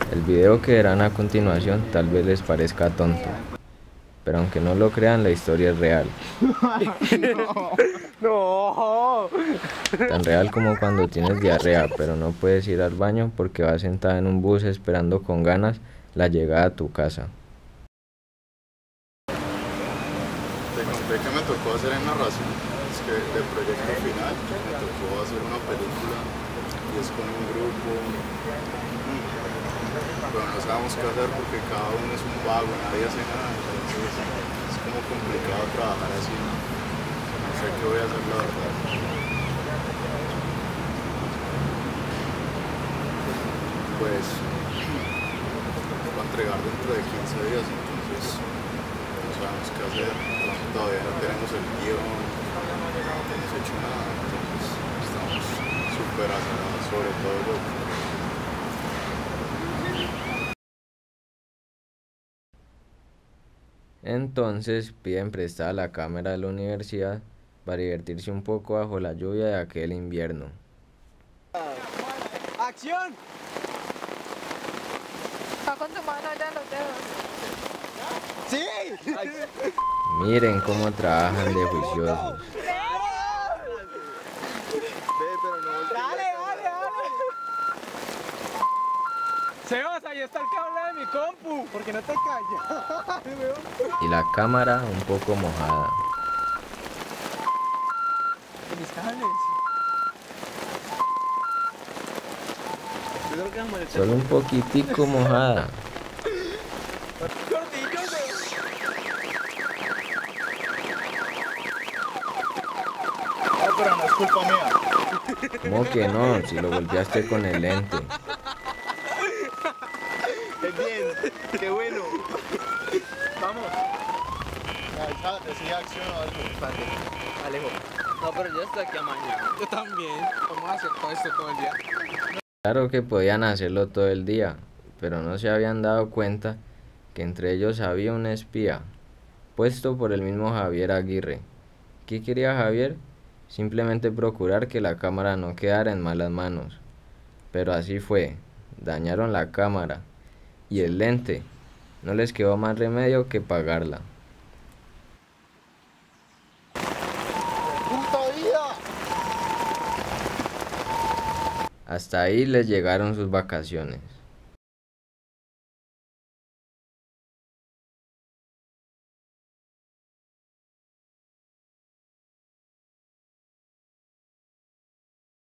El video que verán a continuación tal vez les parezca tonto, pero aunque no lo crean, la historia es real. No. Tan real como cuando tienes diarrea, pero no puedes ir al baño porque vas sentada en un bus esperando con ganas la llegada a tu casa. Te conté que me tocó hacer en narración, es que de proyecto final, me tocó hacer una película y es con un grupo, pero no sabemos qué hacer porque cada uno es un vago, nadie hace nada, entonces es como complicado trabajar así, no sé qué voy a hacer la verdad. Pues va a entregar dentro de 15 días, entonces no sabemos qué hacer, todavía no tenemos el guión, no hemos hecho nada, entonces estamos súper acelerados, sobre todo yo. Entonces piden prestada la cámara de la universidad para divertirse un poco bajo la lluvia de aquel invierno. ¡Acción! Va con tu mano ya en los dedos. ¡Sí! Miren cómo trabajan de juiciosos. Dale. Sebas, ahí está el cable de mi compu. ¿Por qué no te callas? Y la cámara un poco mojada. Mis cables. Solo un poquitico mojada. No, pero no es culpa mía. ¿Cómo que no? Si lo golpeaste con el lente. Bien, qué bueno. Vamos. Decía acción o algo. Alejo. No, pero yo estoy aquí a mañana. Yo también. Vamos a hacer todo esto todo el día. Claro que podían hacerlo todo el día, pero no se habían dado cuenta que entre ellos había un espía, puesto por el mismo Javier Aguirre. ¿Qué quería Javier? Simplemente procurar que la cámara no quedara en malas manos. Pero así fue, dañaron la cámara y el lente. No les quedó más remedio que pagarla. ¡Puta vida! Hasta ahí les llegaron sus vacaciones.